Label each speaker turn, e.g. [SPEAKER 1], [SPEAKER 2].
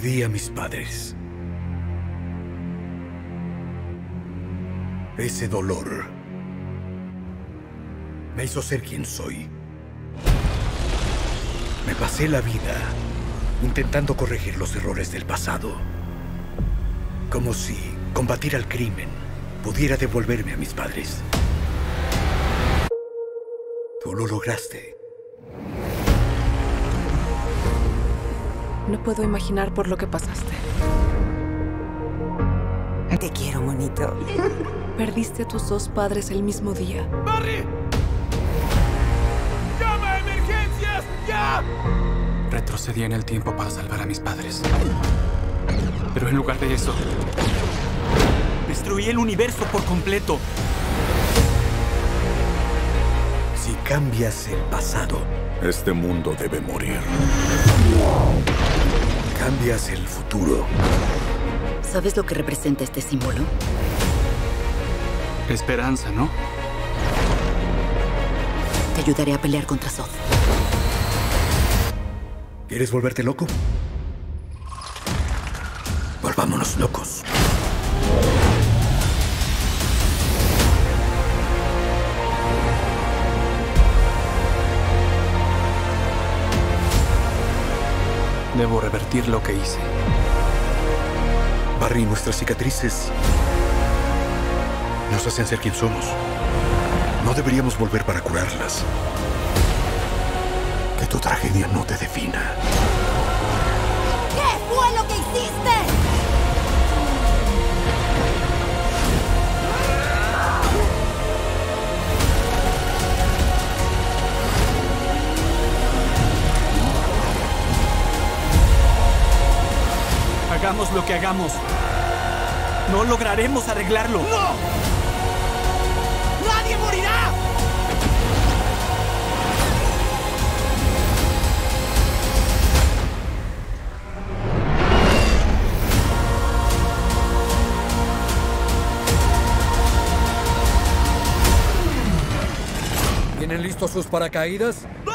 [SPEAKER 1] Perdí a mis padres. Ese dolor me hizo ser quien soy. Me pasé la vida intentando corregir los errores del pasado. Como si combatir al crimen pudiera devolverme a mis padres. Tú lo lograste.
[SPEAKER 2] No puedo imaginar por lo que pasaste.
[SPEAKER 3] Te quiero, monito.
[SPEAKER 2] Perdiste a tus dos padres el mismo día.
[SPEAKER 4] ¡Barry! ¡Llama a emergencias! ¡Ya!
[SPEAKER 5] Retrocedí en el tiempo para salvar a mis padres. Pero en lugar de eso, destruí el universo por completo.
[SPEAKER 1] Si cambias el pasado,
[SPEAKER 6] este mundo debe morir.
[SPEAKER 1] Cambias el futuro.
[SPEAKER 7] ¿Sabes lo que representa este símbolo?
[SPEAKER 5] Esperanza, ¿no?
[SPEAKER 7] Te ayudaré a pelear contra Zod.
[SPEAKER 1] ¿Quieres volverte loco? Volvámonos locos.
[SPEAKER 5] Debo revertir lo que hice.
[SPEAKER 1] Barry, nuestras cicatrices nos hacen ser quien somos. No deberíamos volver para curarlas. Que tu tragedia no te defina.
[SPEAKER 8] ¿Qué fue lo que hiciste?
[SPEAKER 5] Hagamos lo que hagamos, no lograremos arreglarlo.
[SPEAKER 4] ¡No! ¡Nadie morirá!
[SPEAKER 1] ¿Tienen listos sus paracaídas?
[SPEAKER 4] ¡No!